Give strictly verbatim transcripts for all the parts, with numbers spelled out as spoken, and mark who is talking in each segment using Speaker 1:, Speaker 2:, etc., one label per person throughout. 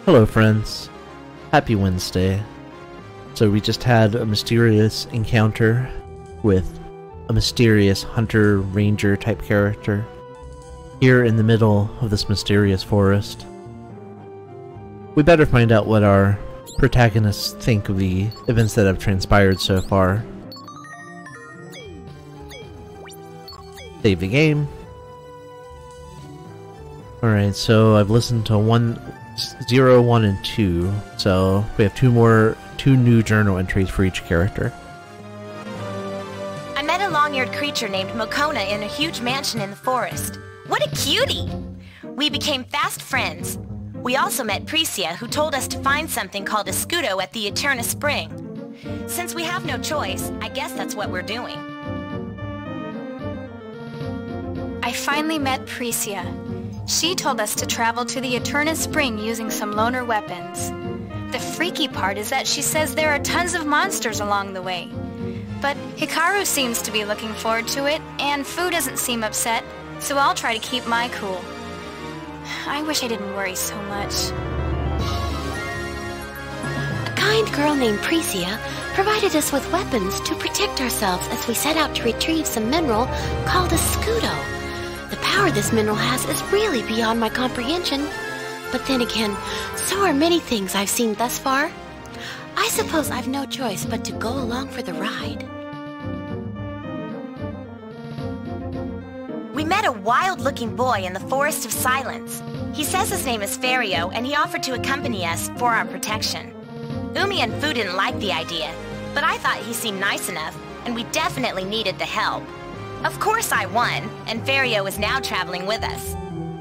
Speaker 1: Hello friends, happy Wednesday. So we just had a mysterious encounter with a mysterious hunter ranger type character here in the middle of this mysterious forest. We better find out what our protagonists think of the events that have transpired so far. Save the game. Alright, so I've listened to one, zero, one, and two, so we have two more, two new journal entries for each character.
Speaker 2: I met a long-eared creature named Mokona in a huge mansion in the forest. What a cutie! We became fast friends. We also met Precia, who told us to find something called a Scudo at the Eterna Spring. Since we have no choice, I guess that's what we're doing.
Speaker 3: I finally met Precia. She told us to travel to the Eterna Spring using some loner weapons. The freaky part is that she says there are tons of monsters along the way. But Hikaru seems to be looking forward to it, and Fu doesn't seem upset, so I'll try to keep my cool. I wish I didn't worry so much.
Speaker 4: A kind girl named Precia provided us with weapons to protect ourselves as we set out to retrieve some mineral called a Scudo. The power this mineral has is really beyond my comprehension. But then again, so are many things I've seen thus far. I suppose I've no choice but to go along for the ride.
Speaker 2: We met a wild-looking boy in the Forest of Silence. He says his name is Fario, and he offered to accompany us for our protection. Umi and Fu didn't like the idea, but I thought he seemed nice enough, and we definitely needed the help. Of course I won, and Fario is now traveling with us.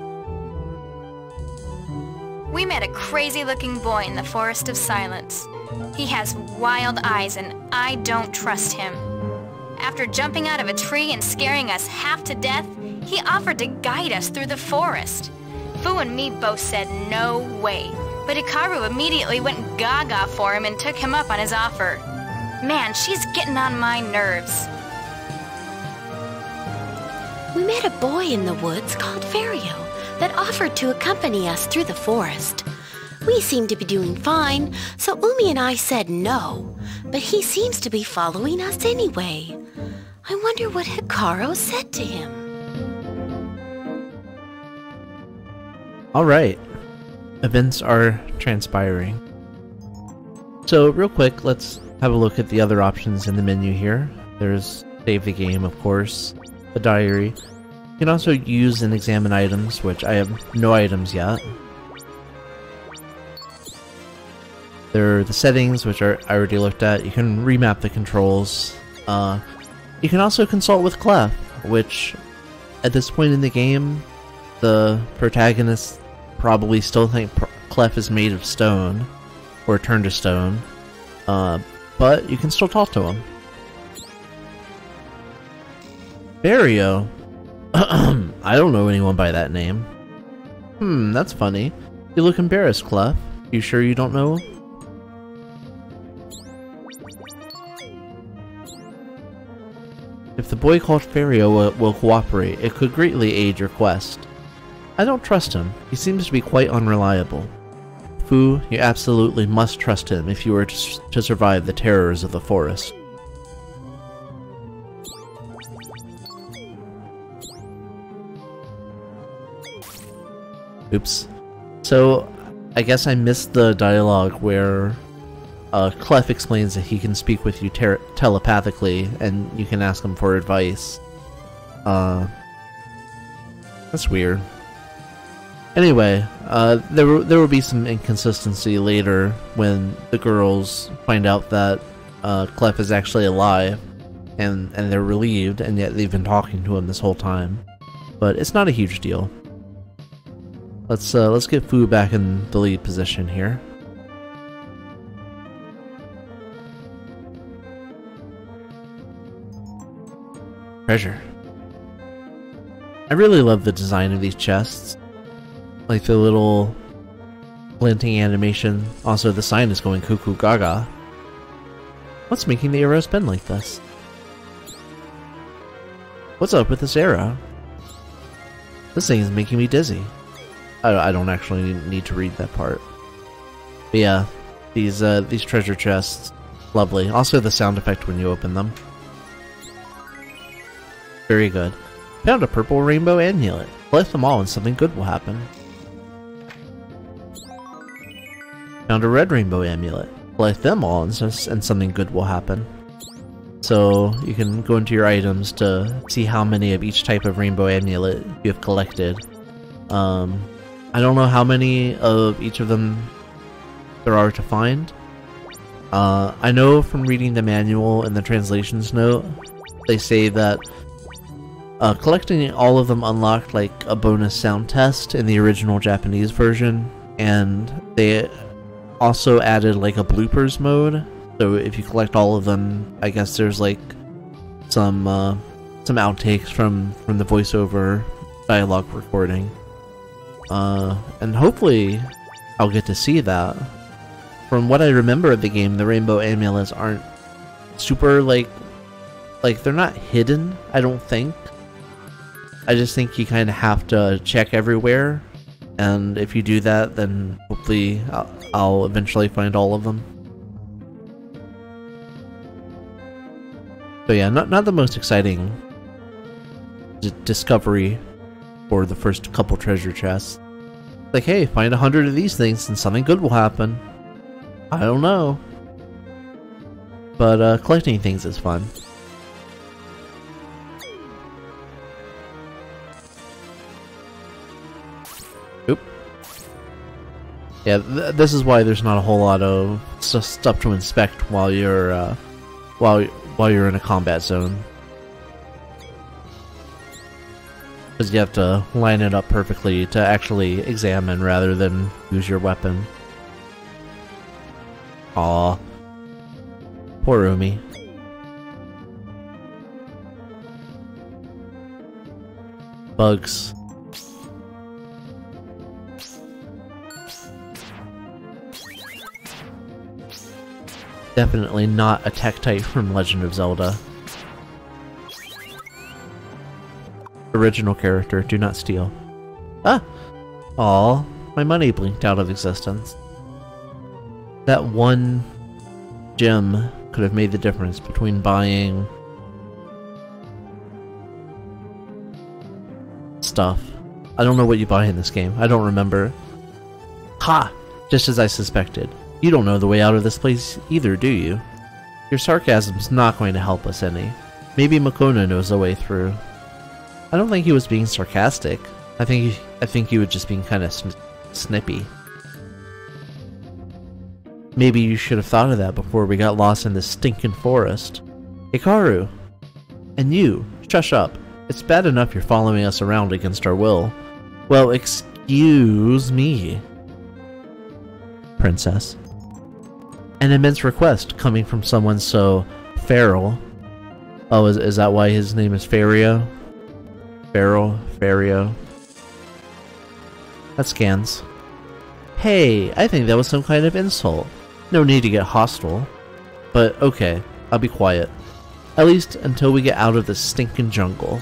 Speaker 3: We met a crazy-looking boy in the Forest of Silence. He has wild eyes, and I don't trust him. After jumping out of a tree and scaring us half to death, he offered to guide us through the forest. Fu and me both said no way, but Hikaru immediately went gaga for him and took him up on his offer. Man, she's getting on my nerves.
Speaker 4: We met a boy in the woods called Fario that offered to accompany us through the forest. We seemed to be doing fine, so Umi and I said no, but he seems to be following us anyway. I wonder what Hikaru said to him.
Speaker 1: Alright, events are transpiring. So real quick, let's have a look at the other options in the menu here. There's save the game, of course, the diary. You can also use and examine items, which I have no items yet. There are the settings, which are I already looked at. You can remap the controls. Uh, you can also consult with Clef, which at this point in the game, the protagonists probably still think Clef is made of stone, or turned to stone, uh, but you can still talk to him. Fario? I don't know anyone by that name. Hmm, that's funny. You look embarrassed, Clef. You sure you don't know? If the boy called Fario will, will cooperate, it could greatly aid your quest. I don't trust him. He seems to be quite unreliable. Fu, you absolutely must trust him if you are to, to survive the terrors of the forest. Oops. So, I guess I missed the dialogue where uh, Clef explains that he can speak with you telepathically, and you can ask him for advice. Uh, that's weird. Anyway, uh, there, will, there will be some inconsistency later when the girls find out that uh, Clef is actually alive, and, and they're relieved, and yet they've been talking to him this whole time. But it's not a huge deal. Let's uh, let's get Fu back in the lead position here. Treasure. I really love the design of these chests. Like the little glinting animation. Also, the sign is going cuckoo gaga. What's making the arrow spin like this? What's up with this arrow? This thing is making me dizzy. I, I don't actually need to read that part. But yeah, these uh, these treasure chests, lovely. Also the sound effect when you open them. Very good. Found a purple rainbow amulet. Collect them all and something good will happen. Found a red rainbow amulet. Collect them all and, and something good will happen. So you can go into your items to see how many of each type of rainbow amulet you have collected. Um, I don't know how many of each of them there are to find. Uh, I know from reading the manual and the translations note, they say that uh, collecting all of them unlocked like a bonus sound test in the original Japanese version, and they also added like a bloopers mode. So if you collect all of them, I guess there's like some uh, some outtakes from from the voiceover dialogue recording, uh, and hopefully I'll get to see that. From what I remember of the game, the rainbow amulets aren't super like like they're not hidden. I don't think. I just think you kind of have to check everywhere, and if you do that, then hopefully I'll, I'll eventually find all of them. So yeah, not not the most exciting d discovery for the first couple treasure chests. Like, hey, find a hundred of these things and something good will happen. I don't know. But uh, collecting things is fun. Oop. Yeah, th this is why there's not a whole lot of st stuff to inspect while you're uh, while while you're in a combat zone. Because you have to line it up perfectly to actually examine rather than use your weapon. Aw. Poor Umi. Bugs. Definitely not a Tektite from Legend of Zelda. Original character, do not steal. Ah! Aw, my money blinked out of existence. That one gem could have made the difference between buying stuff. I don't know what you buy in this game. I don't remember. Ha! Just as I suspected. You don't know the way out of this place either, do you? Your sarcasm's not going to help us any. Maybe Makona knows the way through. I don't think he was being sarcastic. I think he, I think he was just being kind of sn snippy. Maybe you should have thought of that before we got lost in this stinking forest. Hikaru! And you, shush up. It's bad enough you're following us around against our will. Well, excuse me, Princess. An immense request coming from someone so feral. Oh, is, is that why his name is Fario? Feral? Fario? That scans. Hey, I think that was some kind of insult. No need to get hostile. But okay, I'll be quiet. At least until we get out of this stinking jungle.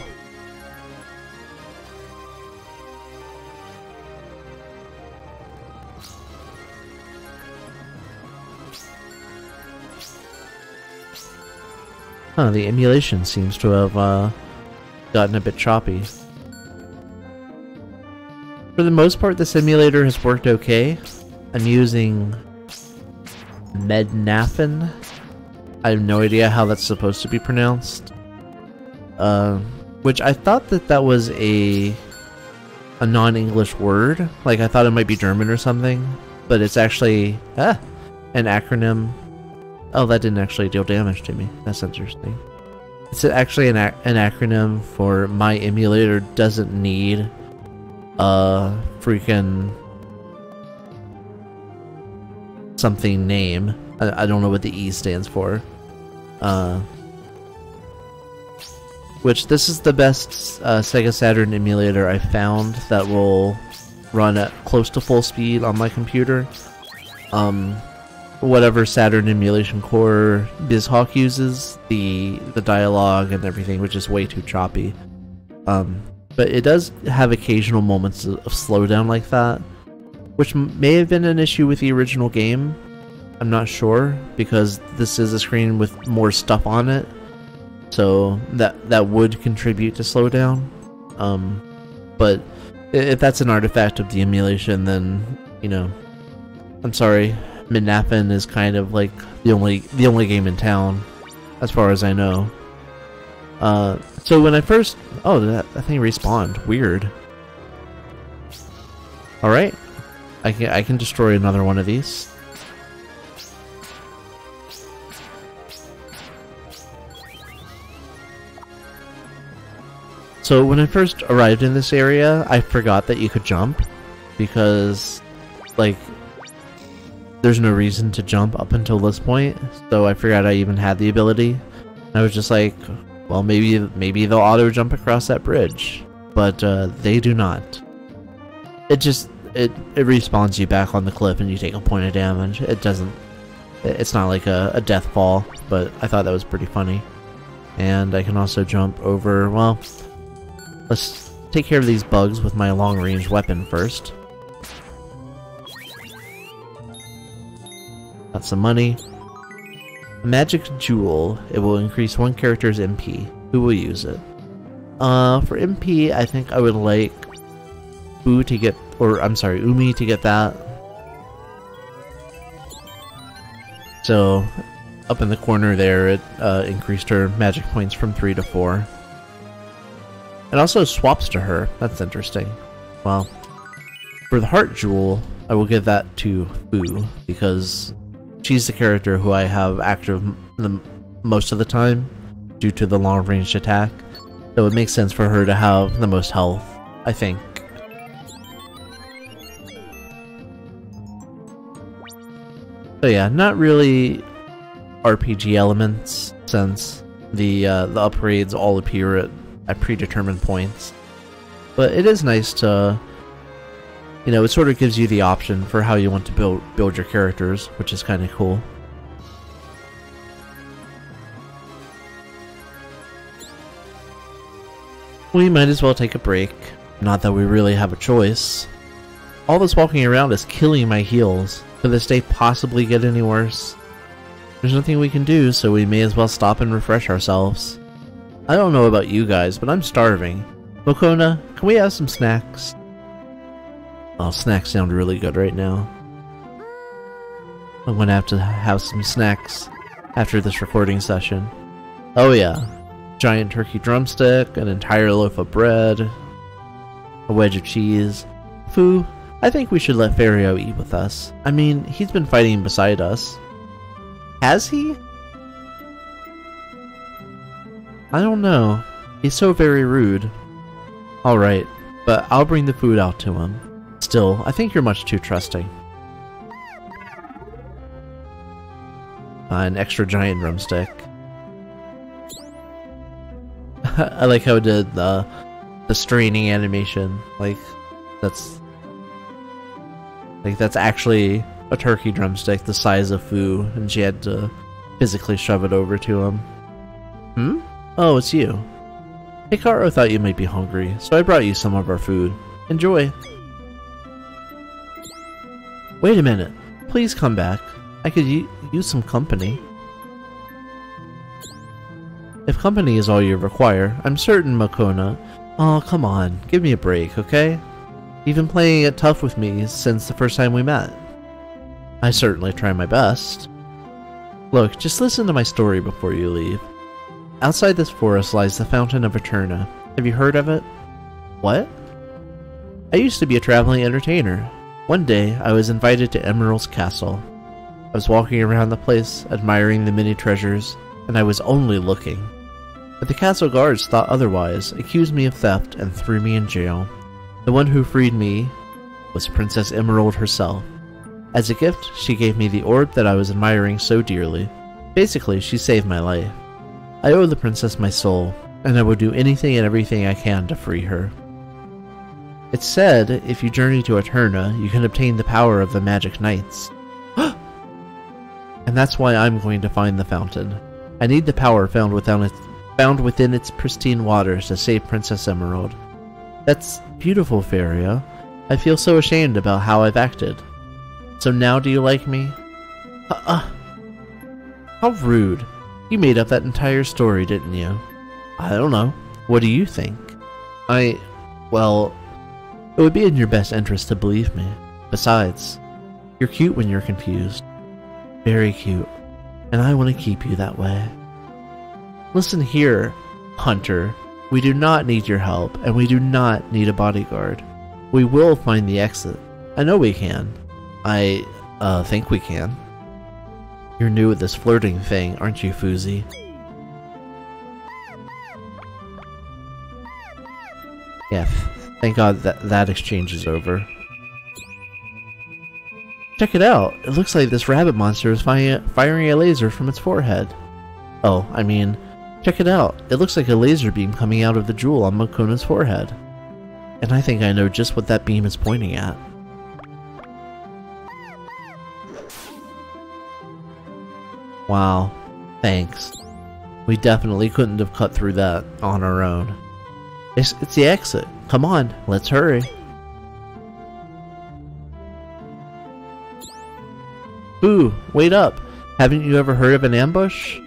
Speaker 1: Huh, the emulation seems to have uh, gotten a bit choppy. For the most part, the simulator has worked okay. I'm using Mednafen. I have no idea how that's supposed to be pronounced. Uh, which I thought that that was a a non-English word. Like, I thought it might be German or something. But it's actually ah, an acronym. Oh, that didn't actually deal damage to me. That's interesting. It's actually an, ac an acronym for my emulator doesn't need a freaking something name. I, I don't know what the E stands for. Uh, which, this is the best uh, Sega Saturn emulator I found that will run at close to full speed on my computer. Um... Whatever Saturn emulation core BizHawk uses, the the dialogue and everything, which is way too choppy. Um, but it does have occasional moments of slowdown like that, which may have been an issue with the original game. I'm not sure, because this is a screen with more stuff on it, so that that would contribute to slowdown. Um, but if that's an artifact of the emulation, then, you know, I'm sorry. Midnappin is kind of like the only the only game in town, as far as I know. Uh, so when I first... Oh, that, that thing respawned. Weird. Alright. I can, I can destroy another one of these. So when I first arrived in this area, I forgot that you could jump. Because, like, there's no reason to jump up until this point. So I forgot I even had the ability. I was just like... Well, maybe maybe they'll auto jump across that bridge, but uh, they do not. It just it it respawns you back on the cliff, and you take a point of damage. It doesn't. It's not like a, a death fall, but I thought that was pretty funny. And I can also jump over. Well, let's take care of these bugs with my long-range weapon first. Got some money. A magic jewel. It will increase one character's M P. Who will use it? Uh, for M P, I think I would like Fu to get, or I'm sorry, Umi to get that. So, up in the corner there, it uh, increased her magic points from three to four. It also swaps to her. That's interesting. Well, for the heart jewel, I will give that to Fu, because she's the character who I have active the most of the time due to the long-range attack, so it makes sense for her to have the most health, I think. So yeah, not really R P G elements, since the uh, the upgrades all appear at, at predetermined points, but it is nice to... You know, it sort of gives you the option for how you want to build build your characters, which is kind of cool. We might as well take a break. Not that we really have a choice. All this walking around is killing my heals. Could this day possibly get any worse? There's nothing we can do, so we may as well stop and refresh ourselves. I don't know about you guys, but I'm starving. Mokona, can we have some snacks? Oh, snacks sound really good right now. I'm gonna have to have some snacks after this recording session. Oh yeah. Giant turkey drumstick, an entire loaf of bread, a wedge of cheese. Fu, I think we should let Fario eat with us. I mean, he's been fighting beside us. Has he? I don't know. He's so very rude. Alright, but I'll bring the food out to him. Still, I think you're much too trusting. Uh, an extra giant drumstick. I like how it did the the straining animation. Like that's like that's actually a turkey drumstick the size of Fu, and she had to physically shove it over to him. Hmm? Oh, it's you. Hikaru thought you might be hungry, so I brought you some of our food. Enjoy. Wait a minute. Please come back. I could use some company. If company is all you require, I'm certain, Mokona. Oh, come on. Give me a break, okay? You've been playing it tough with me since the first time we met. I certainly try my best. Look, just listen to my story before you leave. Outside this forest lies the Fountain of Eterna. Have you heard of it? What? I used to be a traveling entertainer. One day, I was invited to Emerald's castle. I was walking around the place, admiring the many treasures, and I was only looking. But the castle guards thought otherwise, accused me of theft, and threw me in jail. The one who freed me was Princess Emerald herself. As a gift, she gave me the orb that I was admiring so dearly. Basically, she saved my life. I owe the princess my soul, and I will do anything and everything I can to free her. It's said, if you journey to Eterna, you can obtain the power of the Magic Knights. And that's why I'm going to find the fountain. I need the power found within its, found within its pristine waters to save Princess Emerald. That's beautiful, Faria. I feel so ashamed about how I've acted. So now do you like me? Uh, uh, how rude. You made up that entire story, didn't you? I don't know. What do you think? I... well... it would be in your best interest to believe me. Besides, you're cute when you're confused. Very cute. And I want to keep you that way. Listen here, Hunter. We do not need your help, and we do not need a bodyguard. We will find the exit. I know we can. I, uh, think we can. You're new at this flirting thing, aren't you, Fuzi? Yeah, thank God that that exchange is over. Check it out! It looks like this rabbit monster is fi firing a laser from its forehead. Oh, I mean, check it out! It looks like a laser beam coming out of the jewel on Makona's forehead. And I think I know just what that beam is pointing at. Wow, thanks. We definitely couldn't have cut through that on our own. It's, it's the exit. Come on, let's hurry. Boo, wait up. Haven't you ever heard of an ambush?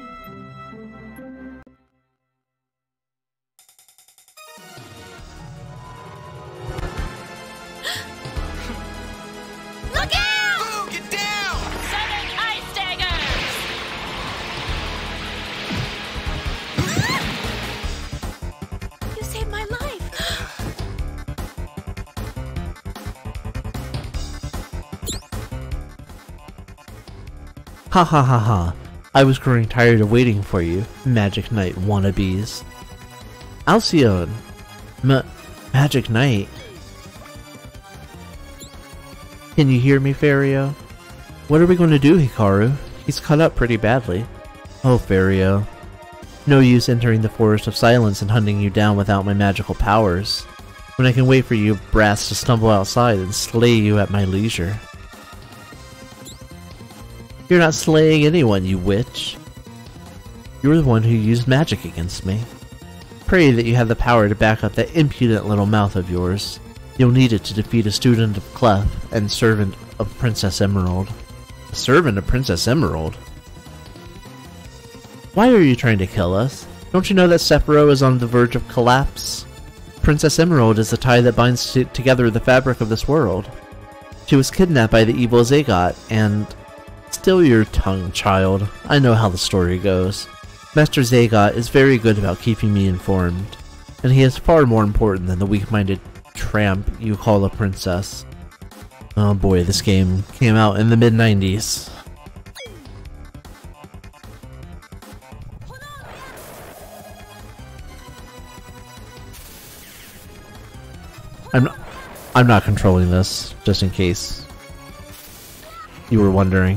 Speaker 3: Look out!
Speaker 5: Boo, get down!
Speaker 3: Sonic Ice Daggers! You saved my life!
Speaker 1: Ha ha ha ha. I was growing tired of waiting for you, Magic Knight wannabes. Alcyone! Ma- Magic Knight? Can you hear me, Fario? What are we going to do, Hikaru? He's cut up pretty badly. Oh, Fario. No use entering the Forest of Silence and hunting you down without my magical powers, when I can wait for you brats to stumble outside and slay you at my leisure. You're not slaying anyone, you witch. You're the one who used magic against me. Pray that you have the power to back up that impudent little mouth of yours. You'll need it to defeat a student of Clef and servant of Princess Emerald. A servant of Princess Emerald? Why are you trying to kill us? Don't you know that Sephiroth is on the verge of collapse? Princess Emerald is the tie that binds together the fabric of this world. She was kidnapped by the evil Zagot, and... Still your tongue, child. I know how the story goes. Master Zagot is very good about keeping me informed, and he is far more important than the weak-minded tramp you call a princess. Oh boy, this game came out in the mid nineties. I'm not, I'm not controlling this, just in case you were wondering.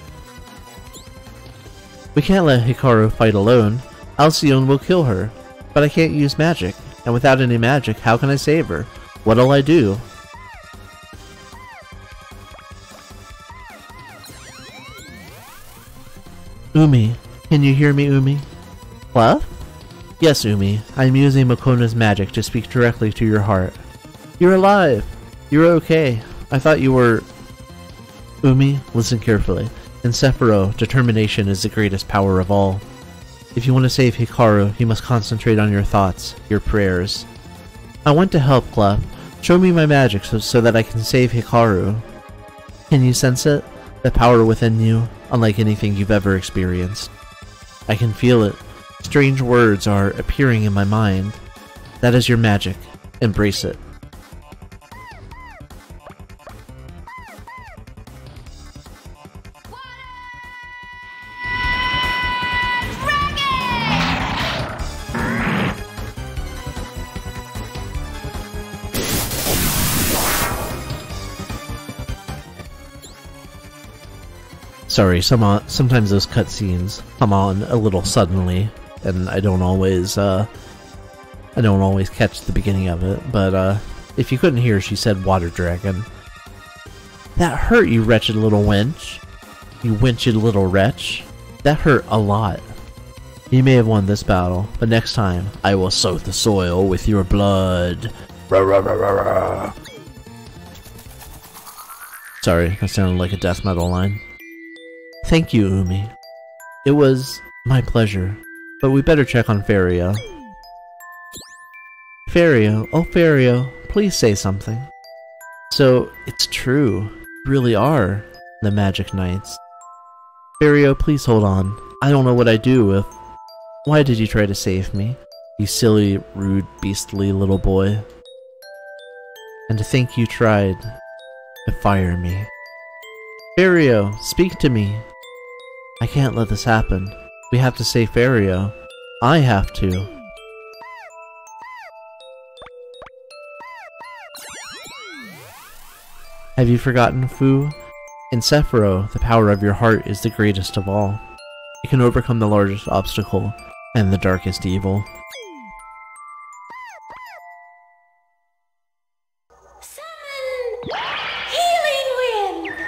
Speaker 1: We can't let Hikaru fight alone. Alcyone will kill her. But I can't use magic, and without any magic, how can I save her? What'll I do? Umi, can you hear me, Umi? What? Yes, Umi. I'm using Makona's magic to speak directly to your heart. You're alive! You're okay. I thought you were... Umi, listen carefully. In Sephiroth, determination is the greatest power of all. If you want to save Hikaru, you must concentrate on your thoughts, your prayers. I want to help, Clef. Show me my magic so, so that I can save Hikaru. Can you sense it? The power within you, unlike anything you've ever experienced. I can feel it. Strange words are appearing in my mind. That is your magic. Embrace it. Sorry, some on, sometimes those cutscenes come on a little suddenly, and I don't always, uh, I don't always catch the beginning of it, but, uh, if you couldn't hear, she said water dragon. That hurt, you wretched little wench. You winched little wretch. That hurt a lot. You may have won this battle, but next time, I will soak the soil with your blood. Rah, rah, rah, rah, rah. Sorry, that sounded like a death metal line. Thank you, Umi. It was my pleasure, but we better check on Fario. Fario, oh Fario, please say something. So, it's true, you really are the Magic Knights. Fario, please hold on. I don't know what I'd do if... Why did you try to save me? You silly, rude, beastly little boy. And to think you tried to fire me. Fario, speak to me. I can't let this happen. We have to save Fario. I have to. Have you forgotten, Fu? In Sephiroth, the power of your heart is the greatest of all. It can overcome the largest obstacle and the darkest evil.
Speaker 4: Summon Healing Wind!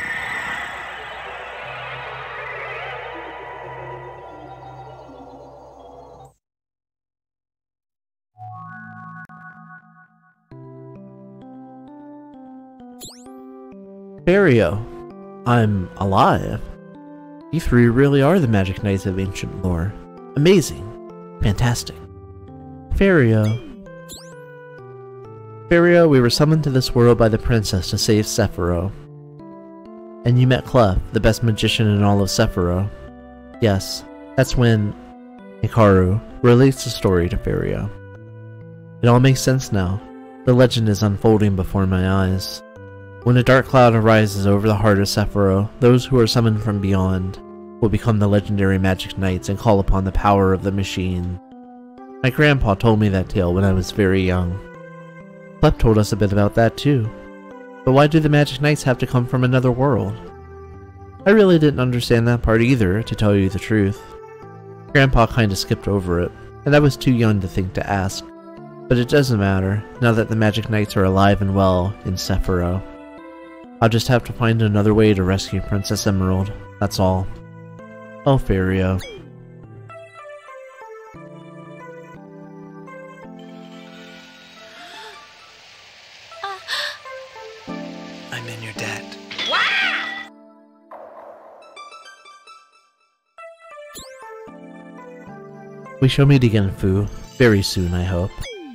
Speaker 1: Fario, I'm alive. You three really are the Magic Knights of ancient lore. Amazing. Fantastic. Fario. Fario, we were summoned to this world by the princess to save Sephiroth. And you met Clef, the best magician in all of Sephiroth. Yes, that's when Hikaru relates the story to Fario. It all makes sense now. The legend is unfolding before my eyes. When a dark cloud arises over the heart of Sephiroth, those who are summoned from beyond will become the legendary Magic Knights and call upon the power of the machine. My grandpa told me that tale when I was very young. Clef told us a bit about that too. But why do the Magic Knights have to come from another world? I really didn't understand that part either, to tell you the truth. Grandpa kinda skipped over it, and I was too young to think to ask. But it doesn't matter, now that the Magic Knights are alive and well in Sephiroth. I'll just have to find another way to rescue Princess Emerald, that's all. Oh, Fario.
Speaker 5: I'm in your debt.
Speaker 1: We shall meet again, Fu. Very soon, I hope.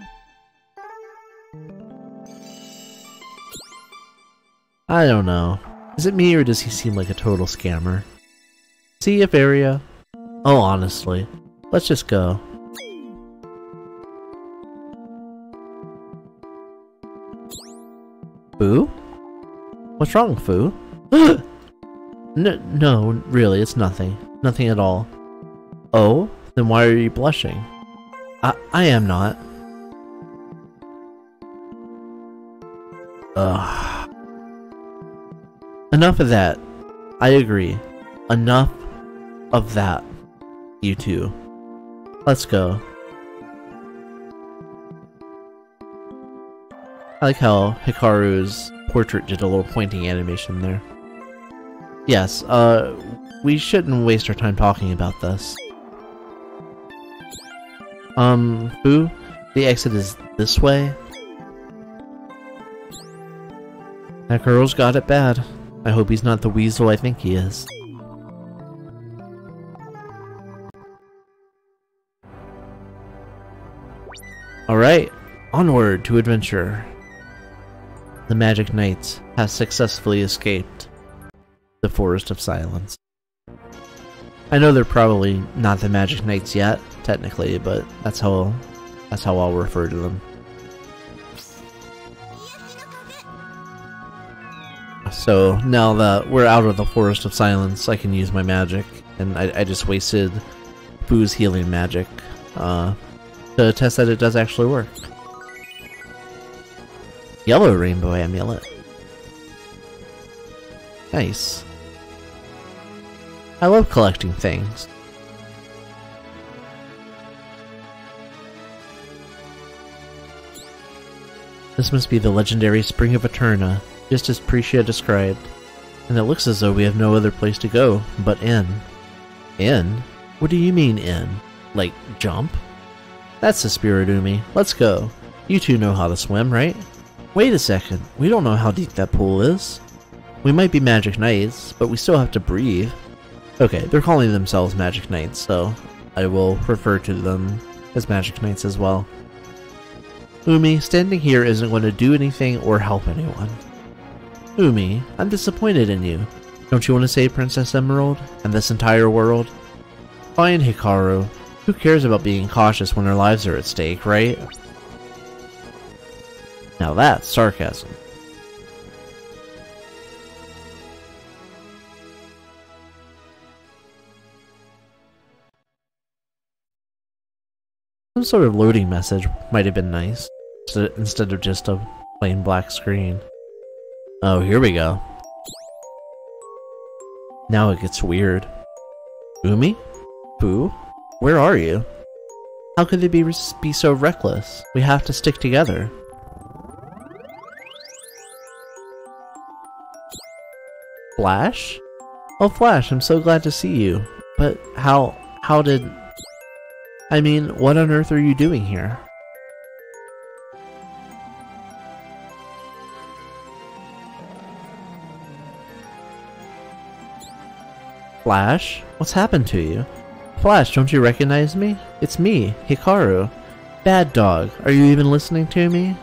Speaker 1: I don't know. Is it me or does he seem like a total scammer? See ya, Fario. Oh, honestly. Let's just go. Fu? What's wrong, Fu? no, no, really, it's nothing. Nothing at all. Oh? Then why are you blushing? I, I am not. Ugh. Enough of that. I agree. Enough of that. You two. Let's go. I like how Hikaru's portrait did a little pointing animation there. Yes, uh, we shouldn't waste our time talking about this. Um, Fu, the exit is this way? That girl's got it bad. I hope he's not the weasel I think he is. Alright, onward to adventure. The Magic Knights have successfully escaped the Forest of Silence. I know they're probably not the Magic Knights yet, technically, but that's how that's how I'll refer to them. So now that we're out of the Forest of Silence, I can use my magic, and I, I just wasted Fu's healing magic uh, to test that it does actually work. Yellow Rainbow Amulet. Nice. I love collecting things. This must be the legendary Spring of Eterna, just as Precia described. And it looks as though we have no other place to go but in. In? What do you mean in? Like, jump? That's the spirit, Umi. Let's go. You two know how to swim, right? Wait a second. We don't know how deep that pool is. We might be Magic Knights, but we still have to breathe. Okay, they're calling themselves Magic Knights, so I will refer to them as Magic Knights as well. Umi, standing here isn't going to do anything or help anyone. Umi, I'm disappointed in you. Don't you want to save Princess Emerald and this entire world? Fine, Hikaru. Who cares about being cautious when our lives are at stake, right? Now that's sarcasm. Some sort of loading message might have been nice, instead of just a plain black screen. Oh, here we go. Now it gets weird. Umi? Boo? Where are you? How could they be, be so reckless? We have to stick together. Flash? Oh, Flash, I'm so glad to see you. But how... how did... I mean, what on earth are you doing here? Flash? What's happened to you? Flash, don't you recognize me? It's me, Hikaru. Bad dog, are you even listening to me?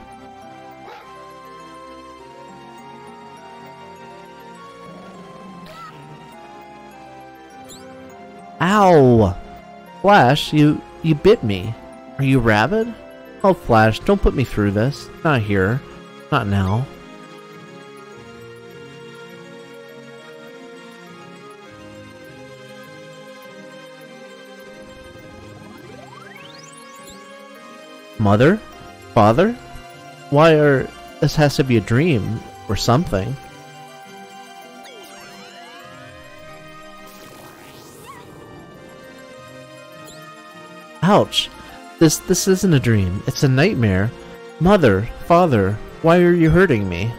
Speaker 1: Ow! Flash, you... you bit me. Are you rabid? Oh, Flash, don't put me through this. Not here. Not now. Mother? Father? Why are... this has to be a dream, or something. Ouch! This this isn't a dream, it's a nightmare. Mother, father, why are you hurting me?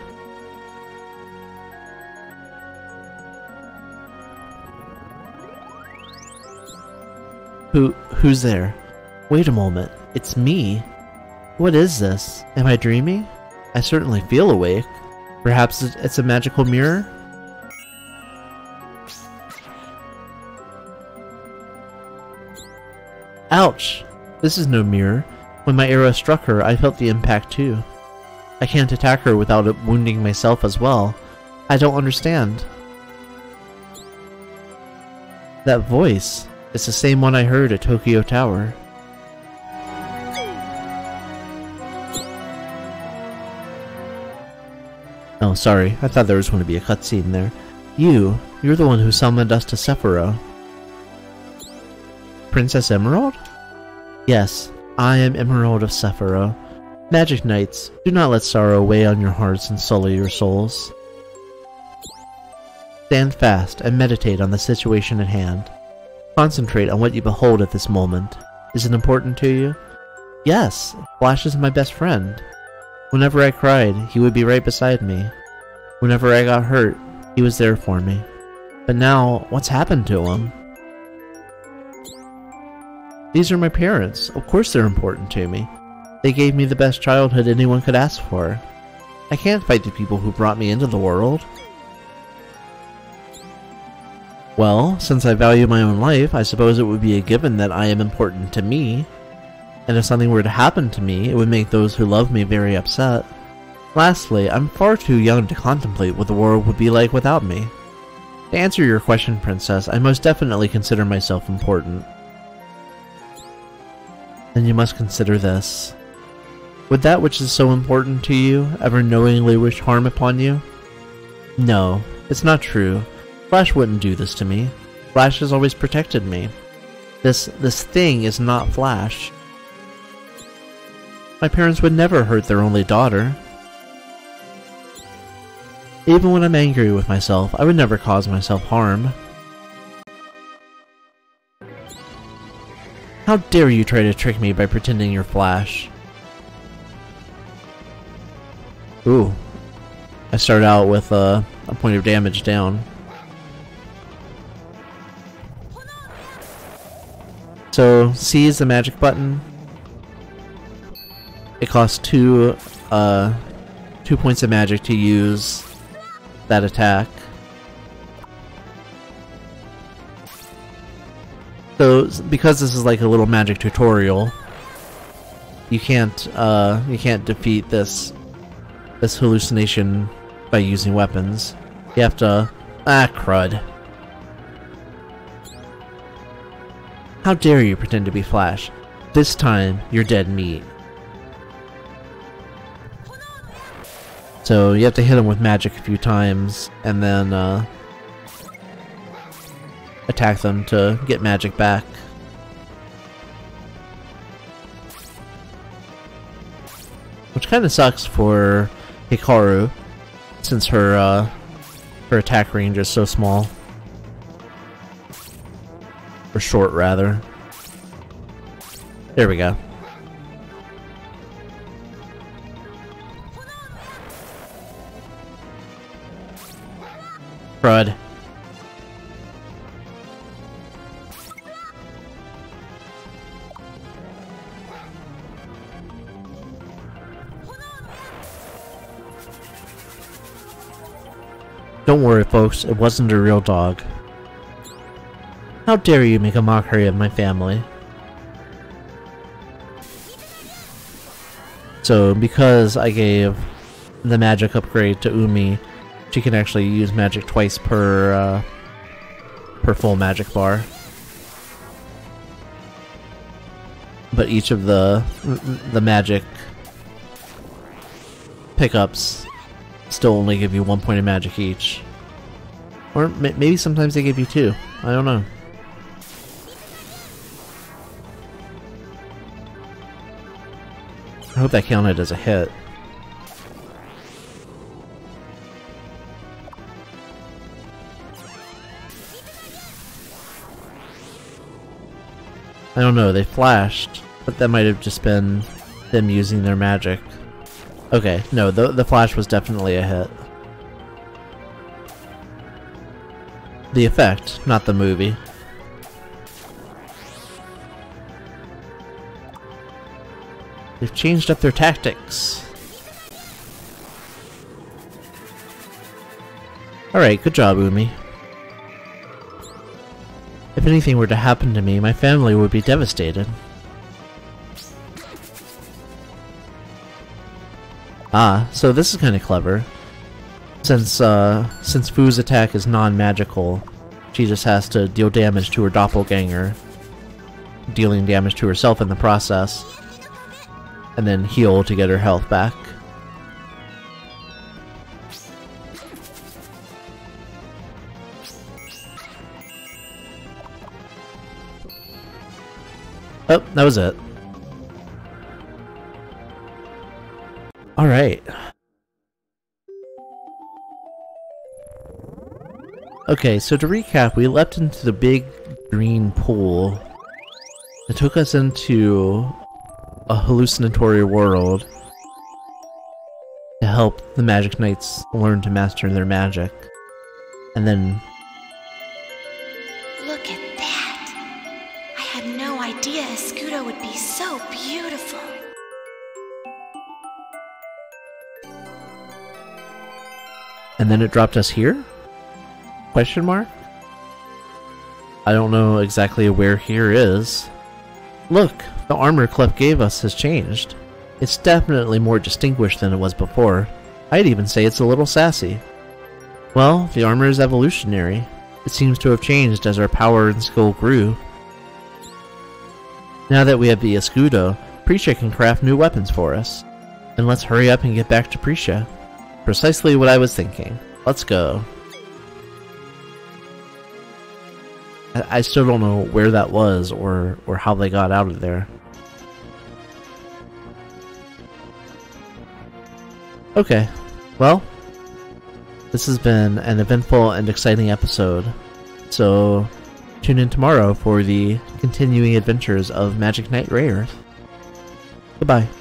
Speaker 1: Who who's there? Wait a moment, it's me. What is this? Am I dreaming? I certainly feel awake. Perhaps it's a magical mirror? Ouch! This is no mirror. When my arrow struck her, I felt the impact too. I can't attack her without it wounding myself as well. I don't understand. That voice, it's the same one I heard at Tokyo Tower. Oh, sorry. I thought there was going to be a cutscene there. You, you're the one who summoned us to Sephiroth. Princess Emerald? Yes, I am Emerald of Sephiroth. Magic Knights, do not let sorrow weigh on your hearts and sully your souls. Stand fast and meditate on the situation at hand. Concentrate on what you behold at this moment. Is it important to you? Yes, Flash is my best friend. Whenever I cried, he would be right beside me. Whenever I got hurt, he was there for me. But now, what's happened to him? These are my parents. Of course they're important to me. They gave me the best childhood anyone could ask for. I can't fight the people who brought me into the world. Well, since I value my own life, I suppose it would be a given that I am important to me. And if something were to happen to me, it would make those who love me very upset. Lastly, I'm far too young to contemplate what the world would be like without me. To answer your question, Princess, I most definitely consider myself important. Then you must consider this. Would that which is so important to you ever knowingly wish harm upon you? No, it's not true. Flash wouldn't do this to me. Flash has always protected me. This, this thing is not Flash. My parents would never hurt their only daughter. Even when I'm angry with myself, I would never cause myself harm. How dare you try to trick me by pretending you're Flash? Ooh. I start out with uh, a point of damage down. So, C is the magic button. It costs two, uh, two points of magic to use that attack. So, because this is like a little magic tutorial, you can't uh, you can't defeat this this hallucination by using weapons. You have to ah crud. How dare you pretend to be Flash? This time you're dead meat. So you have to hit him with magic a few times and then uh, attack them to get magic back. Which kind of sucks for Hikaru, since her uh, her attack range is so small. Or short, rather. There we go. Crud. Don't worry, folks, it wasn't a real dog. How dare you make a mockery of my family? So, because I gave the magic upgrade to Umi, she can actually use magic twice per uh, per full magic bar. But each of the the magic pickups still only give you one point of magic each, or maybe sometimes they give you two. I don't know. I hope that counted as a hit. I don't know, they flashed, but that might have just been them using their magic. Okay, no, the, the flash was definitely a hit. The effect, not the movie. They've changed up their tactics. Alright, good job, Umi. If anything were to happen to me, my family would be devastated. Ah, so this is kind of clever. Since, uh, since Fu's attack is non-magical, she just has to deal damage to her doppelganger, dealing damage to herself in the process, and then heal to get her health back. Oh, that was it. Alright. Okay, so to recap, we leapt into the big green pool. It took us into a hallucinatory world to help the Magic Knights learn to master their magic. And then...
Speaker 2: Look at that! I had no idea Escudo would be so beautiful.
Speaker 1: And then it dropped us here? Question mark? I don't know exactly where here is. Look, the armor Clef gave us has changed. It's definitely more distinguished than it was before. I'd even say it's a little sassy. Well, the armor is evolutionary. It seems to have changed as our power and skill grew. Now that we have the Escudo, Prisha can craft new weapons for us. And let's hurry up and get back to Prisha. Precisely what I was thinking. Let's go. I, I still don't know where that was or, or how they got out of there. Okay, well, this has been an eventful and exciting episode, so tune in tomorrow for the continuing adventures of Magic Knight Rayearth. Goodbye.